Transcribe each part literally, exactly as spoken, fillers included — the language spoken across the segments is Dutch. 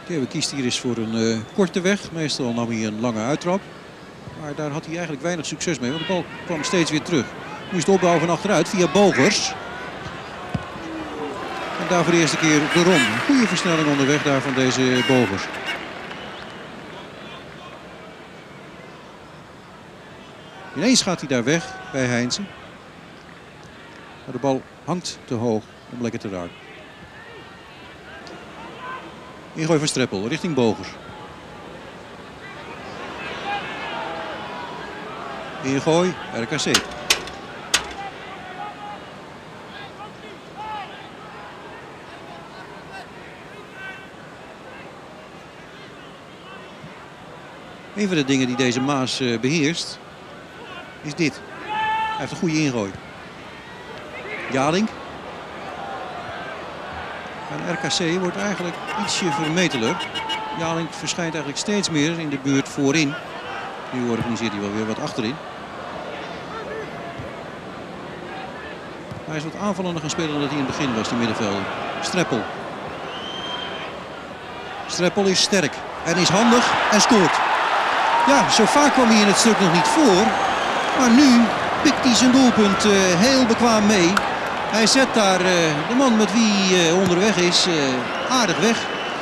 Thewe kiest hier eens voor een uh, korte weg. Meestal nam hij een lange uittrap. Maar daar had hij eigenlijk weinig succes mee. Want de bal kwam steeds weer terug. Nu is het opbouwen van achteruit via Bogers. En daar voor de eerste keer de Ron. Goede versnelling onderweg daar van deze Bogers. Ineens gaat hij daar weg bij Heinze. Maar de bal hangt te hoog om lekker te raken. Ingooi van Streppel richting Bogers. Ingooi, R K C. Een van de dingen die deze Maas uh, beheerst is dit. Hij heeft een goede ingooi. Jalink. En R K C wordt eigenlijk ietsje vermeteler. Jalink verschijnt eigenlijk steeds meer in de buurt voorin. Nu organiseert hij wel weer wat achterin. Hij is wat aanvallender gaan spelen dan dat hij in het begin was, die middenvelder. Streppel. Streppel is sterk en is handig en scoort. Ja, zo vaak kwam hij in het stuk nog niet voor. Maar nu pikt hij zijn doelpunt uh, heel bekwaam mee. Hij zet daar uh, de man met wie hij uh, onderweg is uh, aardig weg.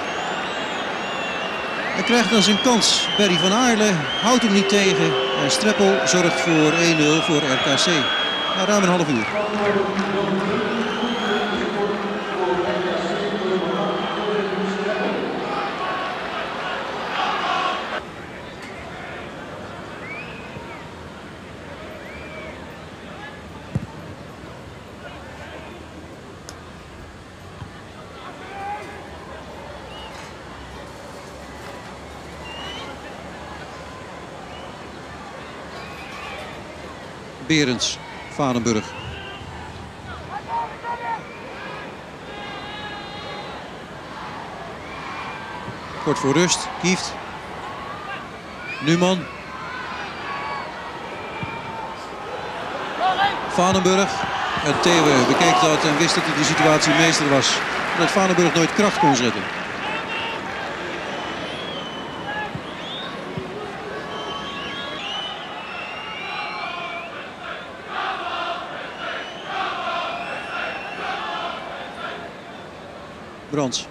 Hij krijgt dan zijn kans. Berry van Aarle houdt hem niet tegen. En Streppel zorgt voor één nul voor R K C. Na ruim een half uur. Berends, Vadenburg. Kort voor rust, Kieft. Numan. Vadenburg. En Thewe bekeek dat en wist dat hij de situatie meester was. Dat Vadenburg nooit kracht kon zetten. Brands.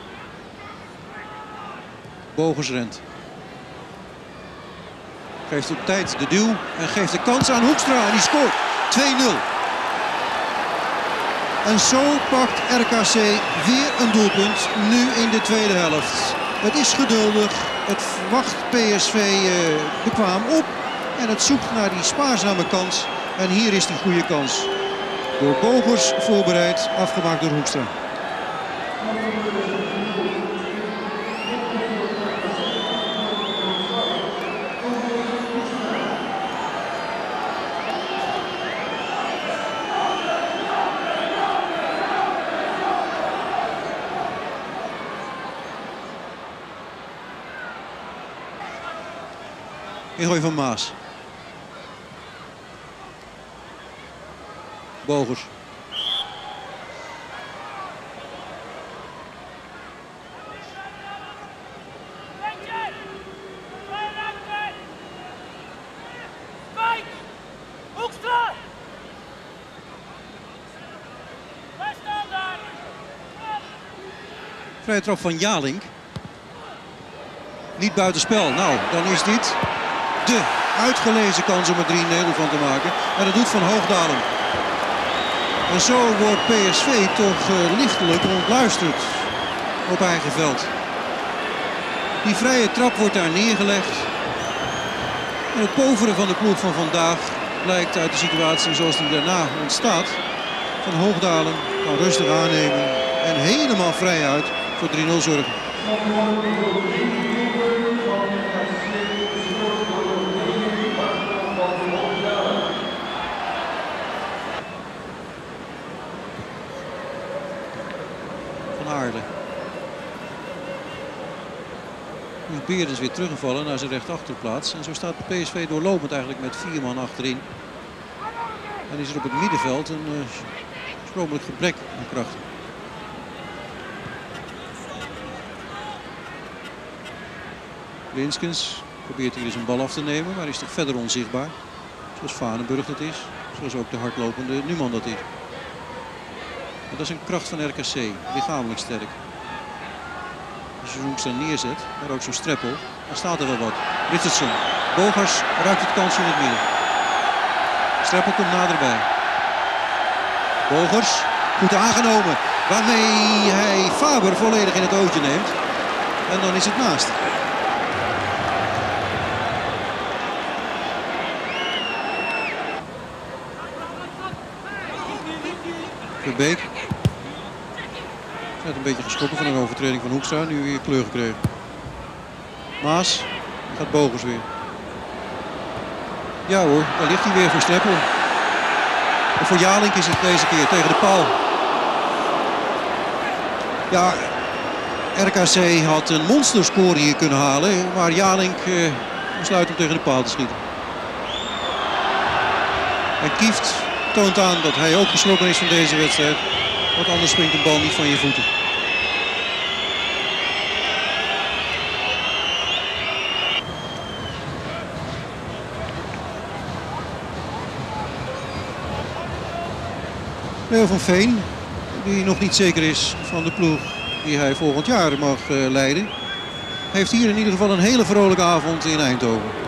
Bogers rent. Geeft op tijd de duw en geeft de kans aan Hoekstra en die scoort twee nul. En zo pakt R K C weer een doelpunt, nu in de tweede helft. Het is geduldig, het wacht P S V uh, bekwaam op en het zoekt naar die spaarzame kans. En hier is die goede kans. Door Bogers voorbereid, afgemaakt door Hoekstra. Ingooi van Maas. Bogers. Vrije trap van Jalink. Niet buitenspel. Nou, dan is dit de uitgelezen kans om er drie nul van te maken. En dat doet Van Hoogdalen. En zo wordt P S V toch uh, lichtelijk ontluisterd op eigen veld. Die vrije trap wordt daar neergelegd. En het poveren van de ploeg van vandaag blijkt uit de situatie zoals die daarna ontstaat. Van Hoogdalen kan rustig aannemen en helemaal vrij uit voor drie nul zorgen. Aarde. Nu is Berends weer teruggevallen naar zijn rechtachterplaats. En zo staat P S V doorlopend eigenlijk met vier man achterin. En is er op het middenveld een uh, schromelijk gebrek aan krachten. Linskens probeert hier eens een bal af te nemen, maar is toch verder onzichtbaar. Zoals Vanenburg dat is, zoals ook de hardlopende Numan dat is. Maar dat is een kracht van R K C, lichamelijk sterk. Als je Zoeks dan neerzet, maar ook zo'n Streppel, dan staat er wel wat. Richardson, Bogers ruikt het kansje in het midden. Streppel komt naderbij. Bogers, goed aangenomen, waarmee hij Faber volledig in het ootje neemt. En dan is het naast. Verbeek. Net een beetje geschrokken van een overtreding van Hoekstra, nu weer kleur gekregen. Maas, gaat Bogers weer. Ja hoor, daar ligt hij weer voor Streppel. En voor Jalink is het deze keer tegen de paal. Ja, R K C had een monsterscore hier kunnen halen, maar Jalink eh, besluit om tegen de paal te schieten. En Kieft toont aan dat hij ook geschrokken is van deze wedstrijd, want anders springt de bal niet van je voeten. Leo van Veen, die nog niet zeker is van de ploeg die hij volgend jaar mag uh, leiden, heeft hier in ieder geval een hele vrolijke avond in Eindhoven.